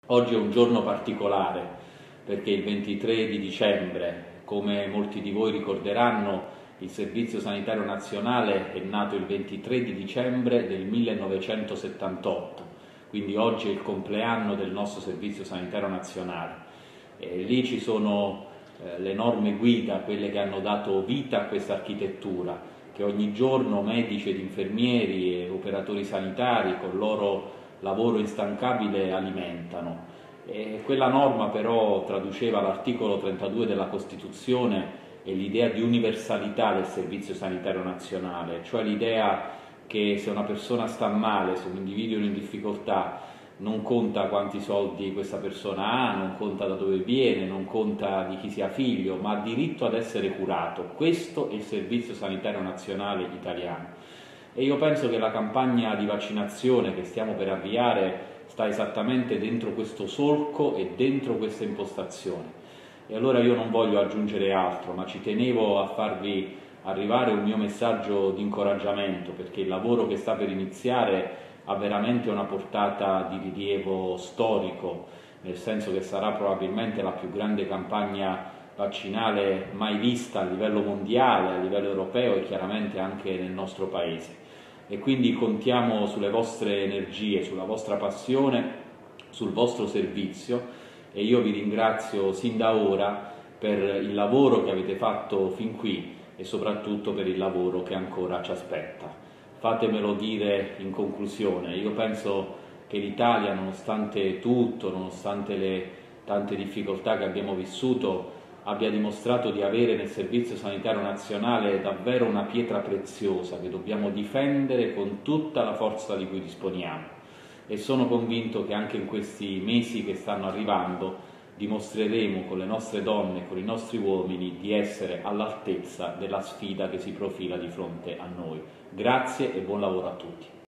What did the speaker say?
Oggi è un giorno particolare perché il 23 di dicembre, come molti di voi ricorderanno, il Servizio Sanitario Nazionale è nato il 23 di dicembre del 1978, quindi oggi è il compleanno del nostro Servizio Sanitario Nazionale. E lì ci sono le norme guida, quelle che hanno dato vita a questa architettura, che ogni giorno medici ed infermieri e operatori sanitari con il loro lavoro instancabile alimentano. E quella norma però traduceva l'articolo 32 della Costituzione e l'idea di universalità del Servizio Sanitario Nazionale, cioè l'idea che se una persona sta male, se un individuo è in difficoltà, non conta quanti soldi questa persona ha, non conta da dove viene, non conta di chi sia figlio, ma ha diritto ad essere curato. Questo è il Servizio Sanitario Nazionale italiano. E io penso che la campagna di vaccinazione che stiamo per avviare sta esattamente dentro questo solco e dentro questa impostazione. E allora io non voglio aggiungere altro, ma ci tenevo a farvi arrivare un mio messaggio di incoraggiamento, perché il lavoro che sta per iniziare ha veramente una portata di rilievo storico, nel senso che sarà probabilmente la più grande campagna vaccinale mai vista a livello mondiale, a livello europeo e chiaramente anche nel nostro Paese. E quindi contiamo sulle vostre energie, sulla vostra passione, sul vostro servizio, e io vi ringrazio sin da ora per il lavoro che avete fatto fin qui e soprattutto per il lavoro che ancora ci aspetta. Fatemelo dire in conclusione, io penso che l'Italia, nonostante tutto, nonostante le tante difficoltà che abbiamo vissuto, abbia dimostrato di avere nel Servizio Sanitario Nazionale davvero una pietra preziosa che dobbiamo difendere con tutta la forza di cui disponiamo. E sono convinto che anche in questi mesi che stanno arrivando dimostreremo con le nostre donne e con i nostri uomini di essere all'altezza della sfida che si profila di fronte a noi. Grazie e buon lavoro a tutti.